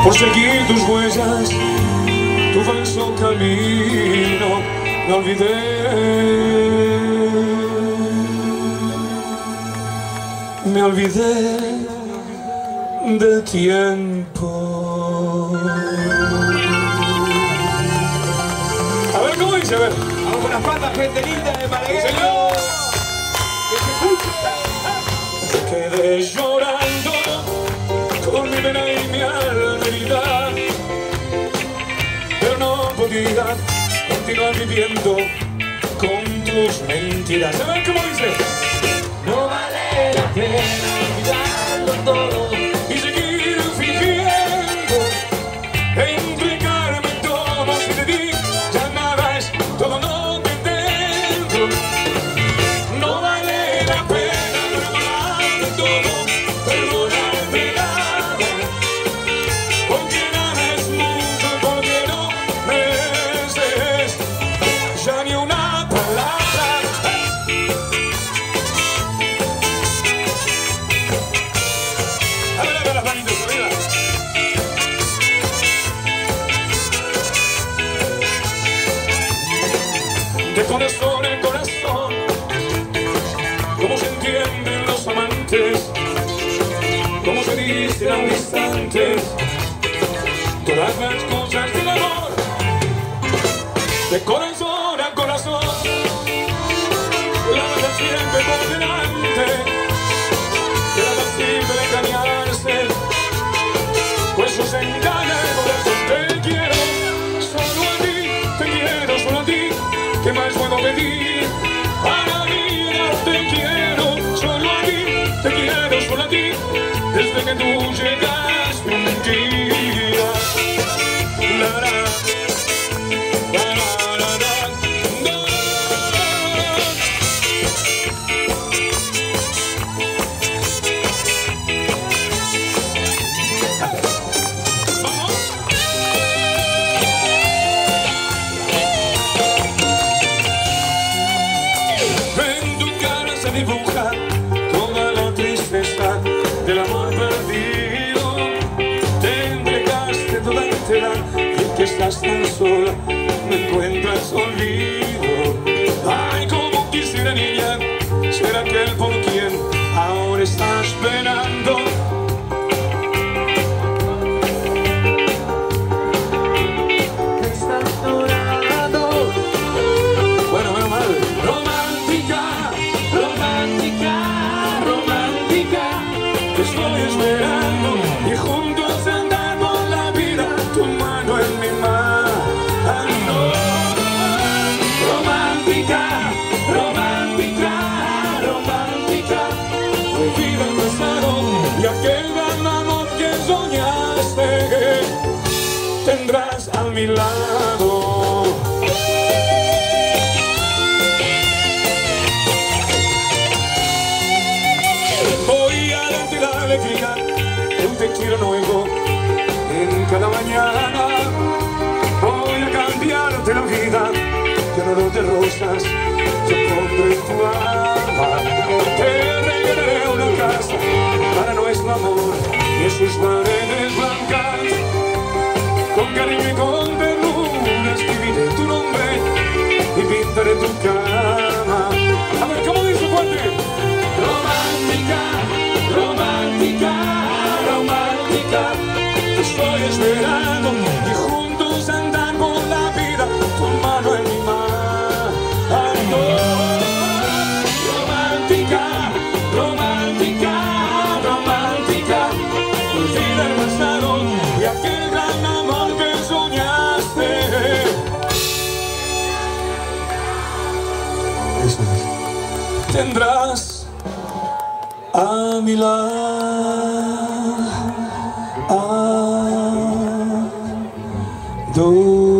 por seguir tus huellas, tu falso camino, me olvidé. Me olvidé del tiempo. A ver, ¿cómo dice? A ver. Vamos con las patas, gente linda de Malagueño. ¡Señor! Que se escuche. Quedé llorando con mi pena y mi alma, pero no podía continuar viviendo con tus mentiras. A ver, ¿cómo dice? No vale la pena olvidarlo todo Y seguir fingiendo, entregarme todo si te di, ya nada es, todo no te dentro. No vale la pena perdonarte todo, perdonarte nada, porque nada es mucho, porque no mereces ya ni una palabra. Las manitos arriba. De corazón en corazón, cómo se entienden los amantes, cómo se dicen distantes todas las cosas del amor. De corazón a corazón, la verdad siempre por delante, que nada sirve de engañarse, pues sus engaños, por eso te quiero, solo a ti, te quiero solo a ti, ¿qué más puedo pedir? A la vida te quiero, solo a ti, te quiero solo a ti, desde que tú llegaste un día. La, la, la, la, la, no. En tu cara se dibuja toda la tristeza del amor perdido. Te entregaste toda entera y que estás tan sola, me encuentras olvido. Ay, como quisiera, niña, ser aquel por quien ahora estás penando. Estás llorando. Bueno, menos mal. Romántica, romántica, romántica. Te estoy esperando y juntos andar por la vida, tu mano en mi mano. Romántica, romántica, romántica. Olvida el pasado y aquel gran amor que soñaste tendrás a mi lado. Voy a darte la alegría de un te quiero nuevo en cada mañana. Voy a cambiarte la vida de un olor de rosas, yo pondré tu alma. Te regalaré una casa para nuestro amor y en sus paredes blancas, con cariño y con ternura escribiré tu nombre y pintaré tu cama. A ver, ¿cómo dice fuerte? Romántica, romántica, romántica. Te estoy esperando y juntos andar por la vida, tu mano en mi mano. Romántica, romántica, romántica. Olvida el pasado y aquel gran amor que soñaste. Eso es. Tendrás a mi lado.